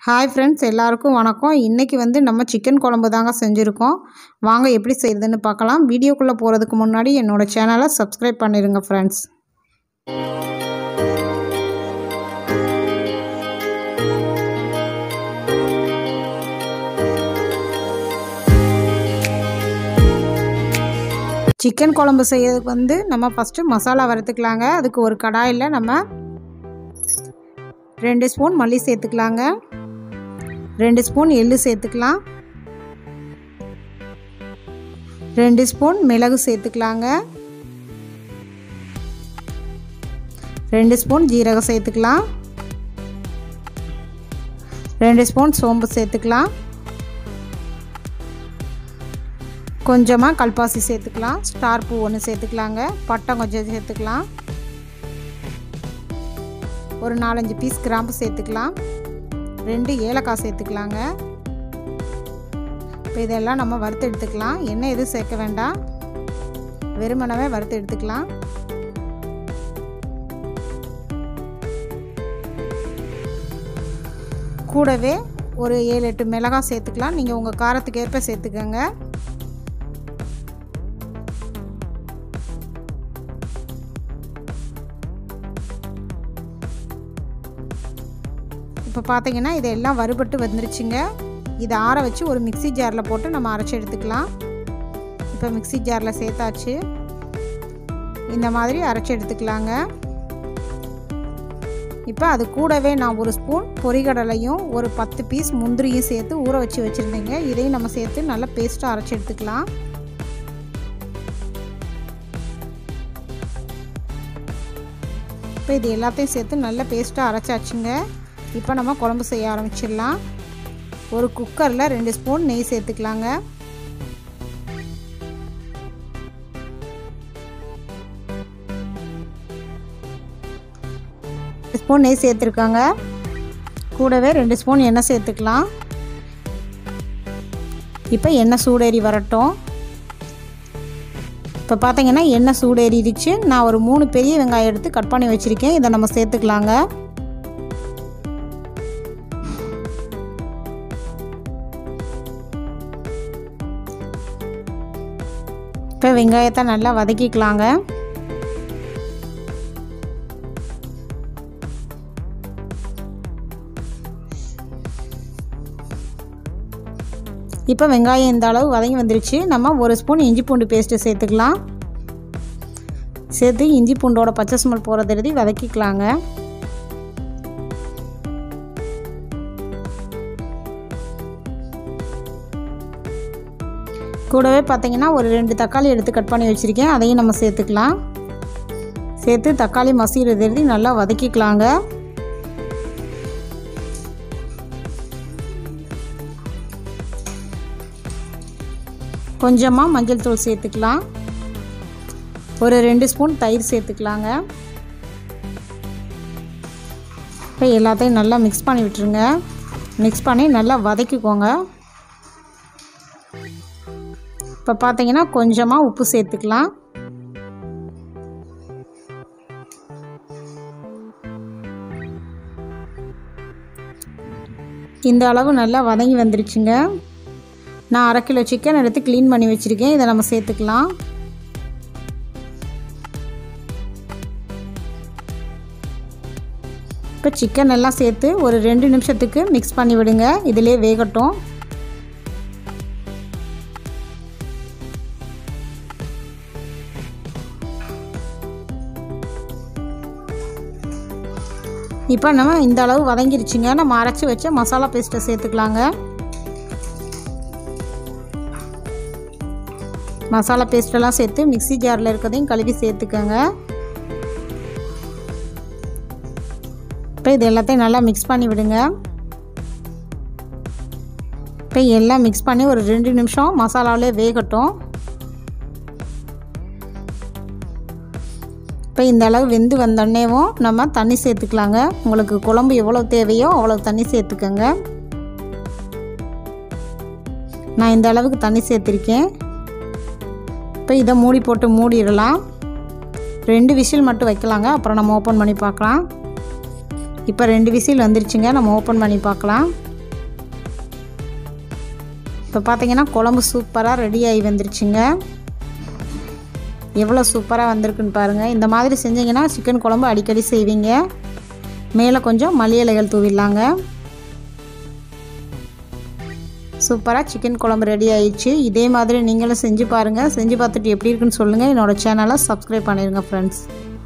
Hi friends, எல்லாருக்கும் வணக்கம். இன்றைக்கி நம்ம சிக்கன் குழம்பு தாங்க செஞ்சுருக்கோம். வாங்க எப்படி செய்யுதுன்னு பார்க்கலாம். வீடியோக்குள்ளே போகிறதுக்கு முன்னாடி என்னோடய சேனலை சப்ஸ்கிரைப் பண்ணிடுங்க ஃப்ரெண்ட்ஸ். சிக்கன் குழம்பு செய்யறதுக்கு நம்ம ஃபஸ்ட்டு மசாலா வறுத்துக்கலாங்க. அதுக்கு ஒரு கடாயில் நம்ம 2 ஸ்பூன் மல்லி சேர்த்துக்கலாங்க, 2 ஸ்பூன் எள்ளு சேர்த்துக்கலாம், 2 ஸ்பூன் மிளகு சேர்த்துக்கலாங்க, 2 ஸ்பூன் ஜீரகம் சேர்த்துக்கலாம், 2 ஸ்பூன் சோம்பு சேர்த்துக்கலாம், கொஞ்சமாக கல்பாசி சேர்த்துக்கலாம், ஸ்டார் பூ 1 சேர்த்துக்கலாங்க, பட்டை கொஞ்சம் சேர்த்துக்கலாம், ஒரு 4-5 பீஸ் கிராம்பு சேர்த்துக்கலாம், 2 ஏலக்காய் சேர்த்துக்கலாங்க. இப்போ இதெல்லாம் நம்ம வறுத்து எடுத்துக்கலாம். எண்ணெய் எதுவும் சேர்க்க வேண்டாம், வெறுமனவே வறுத்து எடுத்துக்கலாம். கூடவே ஒரு 7-8 மிளகாய் சேர்த்துக்கலாம். நீங்கள் உங்கள் காரத்துக்கு ஏற்ப சேர்த்துக்கோங்க. இப்போ பார்த்தீங்கன்னா இதெல்லாம் வறுபட்டு வந்துருச்சுங்க. இதை ஆற வச்சு ஒரு மிக்ஸி ஜாரில் போட்டு நம்ம அரைச்சி எடுத்துக்கலாம். இப்போ மிக்ஸி ஜாரில் சேர்த்தாச்சு. இந்த மாதிரி அரைச்சி எடுத்துக்கலாங்க. இப்போ அது கூடவே நான் ஒரு ஸ்பூன் பொரிகடலையும் ஒரு 10 பீஸ் முந்திரியும் சேர்த்து ஊற வச்சு வச்சுருந்தேங்க. இதையும் நம்ம சேர்த்து நல்லா பேஸ்ட்டாக அரைச்சி எடுத்துக்கலாம். இப்போ இது எல்லாத்தையும் சேர்த்து நல்லா பேஸ்ட்டாக அரைச்சாச்சுங்க. இப்போ நம்ம குழம்பு செய்ய ஆரம்பிச்சிடலாம். ஒரு குக்கரில் 2 ஸ்பூன் நெய் சேர்த்துக்கலாங்க. ஸ்பூன் நெய் சேர்த்துருக்காங்க. கூடவே 2 ஸ்பூன் எண்ணெய் சேர்த்துக்கலாம். இப்போ எண்ணெய் சூடேறி வரட்டும். இப்போ பார்த்தீங்கன்னா எண்ணெய் சூடேறிடுச்சு. நான் ஒரு 3 பெரிய வெங்காயம் எடுத்து கட் பண்ணி வச்சுருக்கேன். இதை நம்ம சேர்த்துக்கலாங்க. இப்போ வெங்காயத்தை நல்லா வதக்கிக்கலாங்க. இப்போ வெங்காயம் இந்த அளவு வதங்கி வந்துருச்சு. நம்ம ஒரு ஸ்பூன் இஞ்சி பூண்டு பேஸ்ட்டு சேர்த்துக்கலாம். சேர்த்து இஞ்சி பூண்டோட பச்சை ஸ்மெல் போகிறது எழுதி வதக்கிக்கலாங்க. கூடவே பார்த்தீங்கன்னா ஒரு 2 தக்காளி எடுத்து கட் பண்ணி வச்சுருக்கேன். அதையும் நம்ம சேர்த்துக்கலாம். சேர்த்து தக்காளி மசிகிறது எழுதி நல்லா வதக்கிக்கலாங்க. கொஞ்சமாக மஞ்சள் தூள் சேர்த்துக்கலாம். ஒரு 2 ஸ்பூன் தயிர் சேர்த்துக்கலாங்க. இப்போ எல்லாத்தையும் நல்லா மிக்ஸ் பண்ணி விட்டுருங்க. மிக்ஸ் பண்ணி நல்லா வதக்கிக்கோங்க. இப்போ பார்த்தீங்கன்னா கொஞ்சமாக உப்பு சேர்த்துக்கலாம். இந்த அளவு நல்லா வதங்கி வந்துருச்சுங்க. நான் 1/2 கிலோ சிக்கன் எடுத்து க்ளீன் பண்ணி வச்சுருக்கேன். இதை நம்ம சேர்த்துக்கலாம். இப்போ சிக்கன் எல்லாம் சேர்த்து ஒரு 2 நிமிஷத்துக்கு மிக்ஸ் பண்ணி விடுங்க. இதிலே வேகட்டும். இப்போ நம்ம இந்த அளவு வதங்கிருச்சுங்க. நம்ம அரைச்சி வச்ச மசாலா பேஸ்ட்டை சேர்த்துக்கலாங்க. மசாலா பேஸ்ட்டெல்லாம் சேர்த்து மிக்ஸி ஜாரில் இருக்கிறதையும் கழுவி சேர்த்துக்கோங்க. இப்போ இது எல்லாத்தையும் நல்லா மிக்ஸ் பண்ணி விடுங்க. இப்போ எல்லாம் மிக்ஸ் பண்ணி ஒரு 2 நிமிஷம் மசாலாவிலே வேகட்டும். இப்போ இந்த அளவு வெந்து வந்தோடனேவும் நம்ம தண்ணி சேர்த்துக்கலாங்க. உங்களுக்கு குழம்பு எவ்வளோ தேவையோ அவ்வளோ தண்ணி சேர்த்துக்கோங்க. நான் இந்த அளவுக்கு தண்ணி சேர்த்துருக்கேன். இப்போ இதை மூடி போட்டு மூடிடலாம். 2 விசில் மட்டும் வைக்கலாங்க. அப்புறம் நம்ம ஓப்பன் பண்ணி பார்க்கலாம். இப்போ 2 விசில் வந்துருச்சுங்க. நம்ம ஓப்பன் பண்ணி பார்க்கலாம். இப்போ பார்த்தீங்கன்னா குழம்பு சூப்பராக ரெடி ஆகி வந்துருச்சுங்க. எவ்வளோ சூப்பராக வந்திருக்குன்னு பாருங்கள். இந்த மாதிரி செஞ்சிங்கன்னா சிக்கன் குழம்பு அடிக்கடி செய்வீங்க. மேலே கொஞ்சம் மல்லி இலைகள் தூவிடலாங்க. சூப்பராக சிக்கன் குழம்பு ரெடி ஆயிடுச்சு. இதே மாதிரி நீங்களும் செஞ்சு பாருங்கள். செஞ்சு பார்த்துட்டு எப்படி இருக்குன்னு சொல்லுங்கள். என்னோடய சேனலை சப்ஸ்கிரைப் பண்ணிடுங்க ஃப்ரெண்ட்ஸ்.